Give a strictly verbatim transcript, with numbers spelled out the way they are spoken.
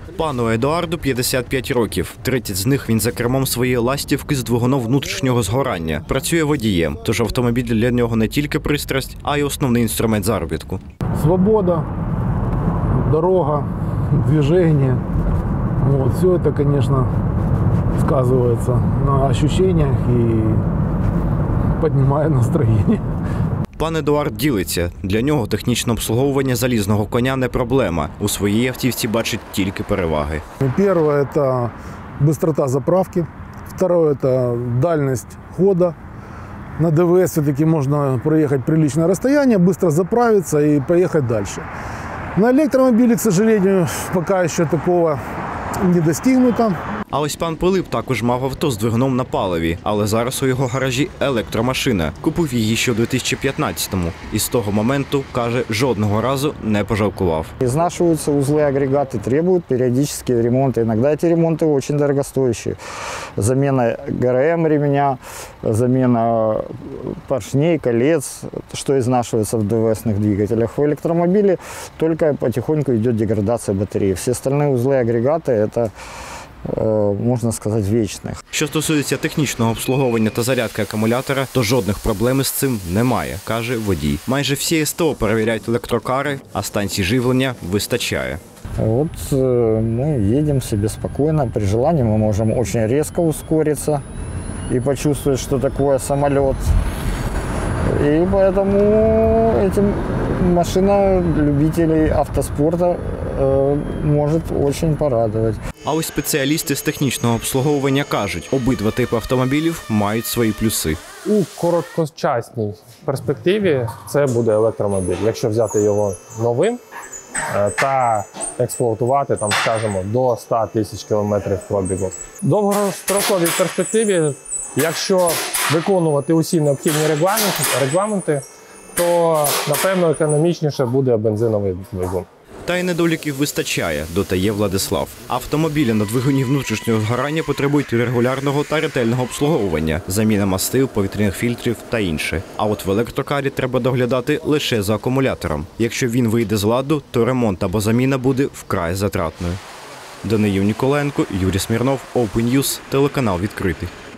Пану Едуарду п'ятдесят п'ять років. тридцять з них він за кермом своєї ластівки з двигуном внутрішнього згорання. Працює водієм, тож автомобіль для нього не тільки пристрасть, а й основний інструмент заробітку. Свобода, дорога, движение. Вот, все это, конечно, сказывается на ощущениях и поднимает настроение. Пан Едуард ділиться. Для нього технічне обслуговування залізного коня не проблема. У своїй автівці бачить тільки переваги. Перше – це быстрота заправки. Второе – це дальність ходу. На ДВС все-таки можно проехать приличное расстояние, быстро заправиться и поехать дальше. На электромобиле, к сожалению, пока еще такого не достигнуто. А ось пан Пилип також мав авто з двигуном на паливі, але зараз у його гаражі електромашина. Купив її ще у дві тисячі п'ятнадцятому і з того моменту, каже, жодного разу не пожалкував. Изнашиваются узлы, агрегаты, требуют периодические ремонты. Иногда эти ремонты очень дорогостоящие. Замена ГРМ ремня, замена поршней, колец, что изнашивается в ДВСных двигателях. В электромобиле только потихоньку идет деградация батареи. Все остальные узлы, агрегаты – это, можна сказати, вічних. Що стосується технічного обслуговування та зарядки акумулятора, то жодних проблем з цим немає, каже водій. Майже всі СТО перевіряють електрокари, а станцій живлення вистачає. Вот мы едем себе спокойно. При желании мы можем очень резко ускориться и почувствовать, что такое самолет. И поэтому этим машина любителей автоспорта э, может очень порадовать. А ось спеціалісти з технічного обслуговування кажуть, обидва типи автомобілів мають свої плюси. У короткочасній перспективі це буде електромобіль. Якщо взяти його новим та експлуатувати, там, скажімо, до ста тисяч кілометрів пробігу. В довгостроковій перспективі, якщо виконувати усі необхідні регламенти, регламенти, то, напевно, економічніше буде бензиновий двигун. Та й недоліків вистачає, додає Владислав. Автомобілі на двигуні внутрішнього згорання потребують регулярного та ретельного обслуговування, заміна мастил, повітряних фільтрів та інше. А от в електрокарі треба доглядати лише за акумулятором. Якщо він вийде з ладу, то ремонт або заміна буде вкрай затратною. Даниїл Ніколенко, Юрій Смірнов, Open News, телеканал «Відкритий».